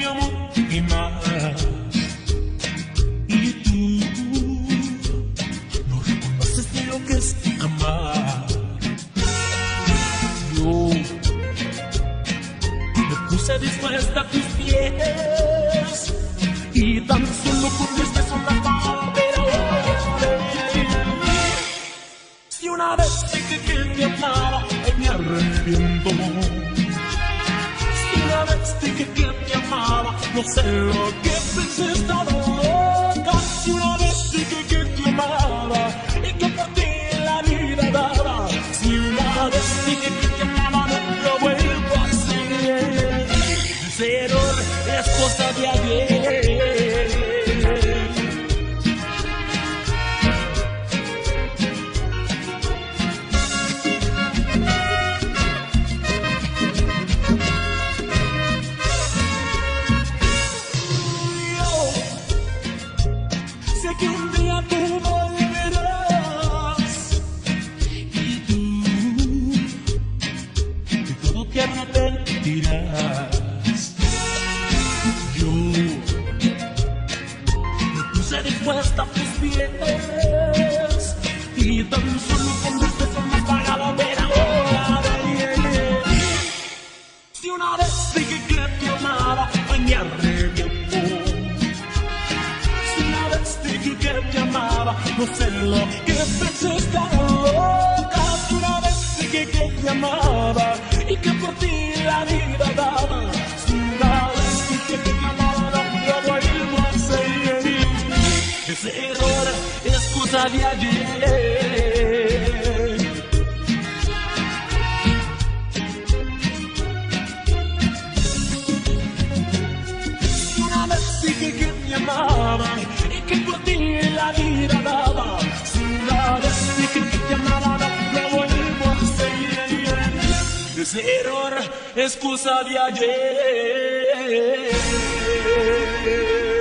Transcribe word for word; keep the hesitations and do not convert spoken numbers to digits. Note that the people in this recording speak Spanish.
amor y más. Y tú no reconoces ni lo que es amar. Yo me puse dispuesta a tus pies y tan solo con este son las palabras. Si una vez dije que te amaba, hoy me arrepiento. Si una vez dije que te amaba, no sé lo que pensé, estaba loca. Si una vez dije que te amaba y que por ti la vida daba. Si una vez dije que te amaba, no lo vuelvo a hacer. Ese error es cosa de ayer. Sé que un día tú volverás y tú de todo te arrepentirás. Yo me puse dispuesta a tus pies y tan solo con tus besos me has pagado, pero ahora si una vez dije que te amaba, hoy me arrepiento. Que te amaba, no sé lo que pensé, estaba loca. Una vez dije que te amaba y que por ti la vida daba. Si una vez dije que te amaba, no lo vuelvo a hacer. Ese error es cosa de ayer. Una vez dije que te amaba y que por ti la vida daba. Si una vez dije que te amaba, no lo vuelvo a hacer. Ese error es cosa de ayer.